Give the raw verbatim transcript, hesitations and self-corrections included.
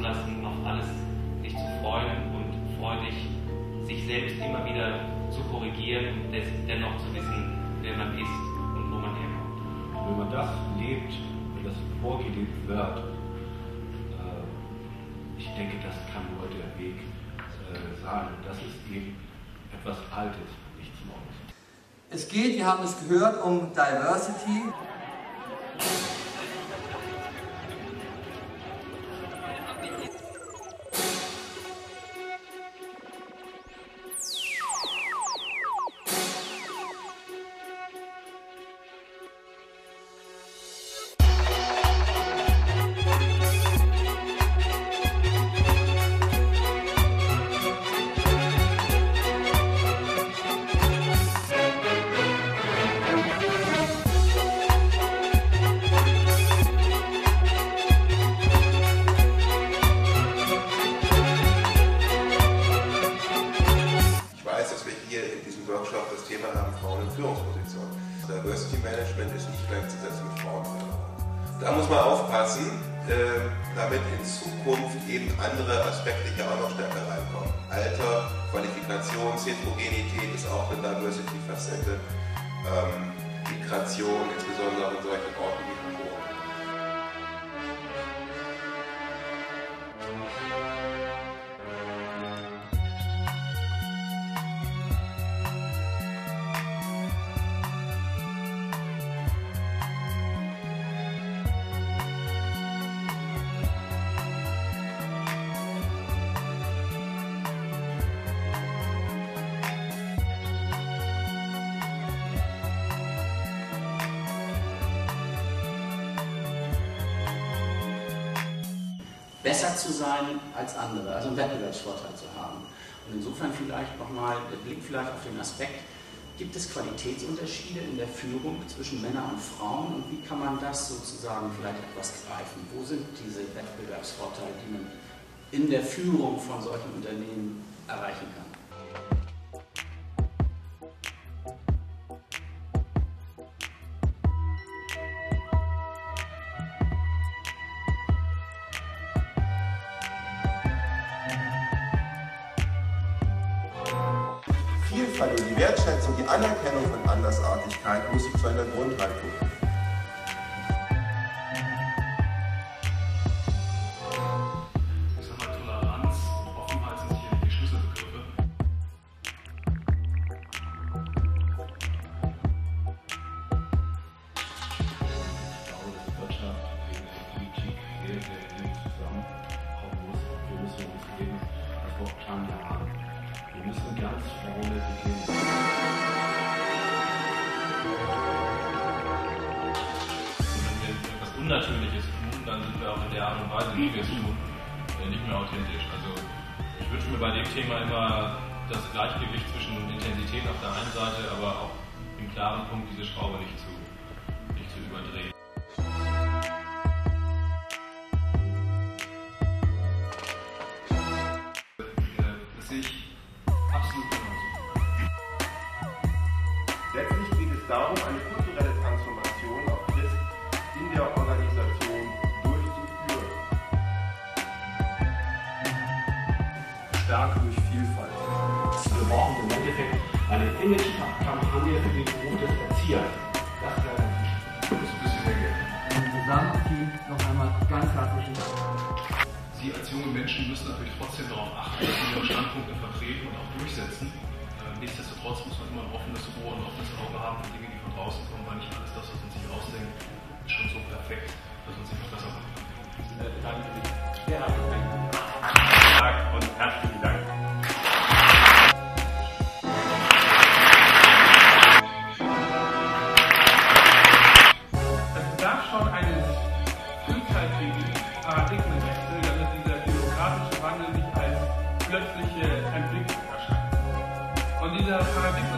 zulassen, auf alles sich zu freuen und freudig sich selbst immer wieder zu korrigieren und dennoch zu wissen, wer man ist und wo man herkommt. Wenn man das lebt, wenn das vorgelebt wird, äh, ich denke, das kann nur der Weg äh, sein. Das ist eben etwas Altes, nichts Neues. Es geht, wir haben es gehört, um Diversity. Workshop das Thema haben, Frauen in Führungspositionen. Diversity Management ist nicht gleichzusetzen mit Frauenförderung. Da muss man aufpassen, äh, damit in Zukunft eben andere Aspekte hier auch noch stärker reinkommen. Alter, Qualifikation, Heterogenität ist auch eine Diversity-Facette. Ähm, Migration, insbesondere in solchen Orten wie Hamburg. Besser zu sein als andere, also einen Wettbewerbsvorteil zu haben. Und insofern vielleicht nochmal der Blick vielleicht auf den Aspekt, gibt es Qualitätsunterschiede in der Führung zwischen Männern und Frauen und wie kann man das sozusagen vielleicht etwas greifen? Wo sind diese Wettbewerbsvorteile, die man in der Führung von solchen Unternehmen erreichen kann? Vielfalt und die Wertschätzung, die Anerkennung von Andersartigkeit muss sich zu einer Grundhaltung. Ich sag mal, Toleranz und Offenheit sind hier die Schlüsselbegriffe. Ich glaube, dass Wirtschaft und Politik sehr, sehr eng zusammenkommen muss. Wir müssen uns eben davor klar machen. Wir müssen ganz vorne beginnen. Wenn wir etwas Unnatürliches tun, dann sind wir auch in der Art und Weise, wie wir es tun, nicht mehr authentisch. Also ich wünsche mir bei dem Thema immer das Gleichgewicht zwischen Intensität auf der einen Seite, aber auch im klaren Punkt diese Schraube nicht zu, nicht zu überdrehen. Das sehe ich absolut genauso. Letztlich geht es darum, eine kulturelle Transformation auf Frist in der Organisation durchzuführen. Stark durch Vielfalt. Wir brauchen im Endeffekt eine Image-Kampagne für den Beruf des Erziehers. Das wäre ganz wichtig. Das ist ein bisschen mehr Geld. Im gesamten Team noch einmal ganz herzlichen Dank. Sie als junge Menschen müssen natürlich trotzdem darauf achten, dass Sie Ihre Standpunkte vertreten und auch durchsetzen. Äh, nichtsdestotrotz muss man immer ein offenes Ohr und ein offenes Auge haben für Dinge, die von draußen kommen, weil nicht alles das, was man sich ausdenkt, ist schon so perfekt, dass man sich noch besser machen kann. Äh, danke sehr herzlichen Dank und herzlichen Dank. Es bedarf schon eines frühzeitigen Paradigmenwechsel, damit dieser demografische Wandel nicht als plötzliche Entwicklung erscheint. Und dieser Paradigmenwechsel